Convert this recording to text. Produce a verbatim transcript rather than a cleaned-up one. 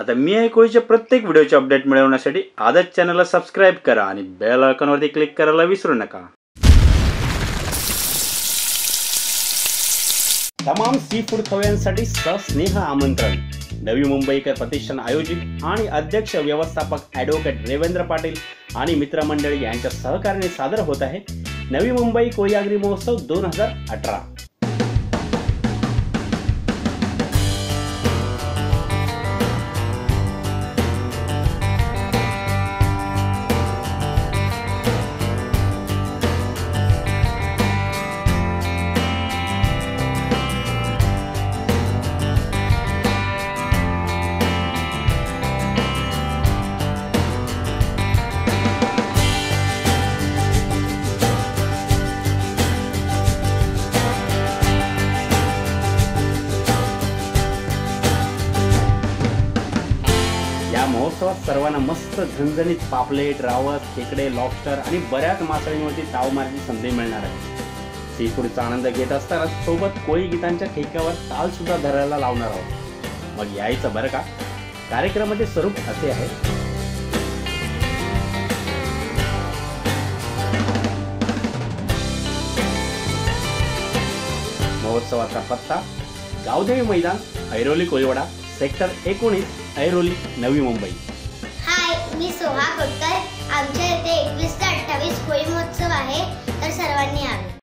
आता मी आहे कोळीच्या प्रत्येक व्हिडिओचे अपडेट मिळवण्यासाठी आजच चॅनलला सबस्क्राइब करा आणि बेल आयकॉनवरती क्लिक करायला विसरू नका। तमाम सी फूड खवय्यांसाठी सस्नेह आमंत्रण। नवी मुंबईकर प्रतिष्ठान आयोजित आणि अध्यक्ष व्यवस्थापक ॲडव्होकेट रेवेंद्र पाटील आणि मित्रमंडळी यांच्या सहकार्याने सादर होत आहे नवी मुंबई कोळी महोत्सव दोन हजार अठरा। या महोत्सवात सर्वांना मस्त झणझणीत पापलेट, रावस, खेकडे, लॉबस्टर आणि बऱ्याच मासळींवरती ताव मारण्याची संधी मिळणार आहे। सी फूडचा आनंद घेत असताना सोबत कोळी गीतांच्या ठेक्यावर ताल सुद्धा धरायला लावणार आहोत। मग यायचं बरं का। कार्यक्रमाचे स्वरूप असे आहे। महोत्सवाचा पत्ता गावदेवी मैदान, ऐरोली कोळीवाडा, सेक्टर एकोणीस, ऐरोली, नवी मुंबई। हाय, मी सोहा खोटकर। आमच्या इथे एकवीस ते अठ्ठावीस कोळी महोत्सव आहे, तर सर्वांनी यावे।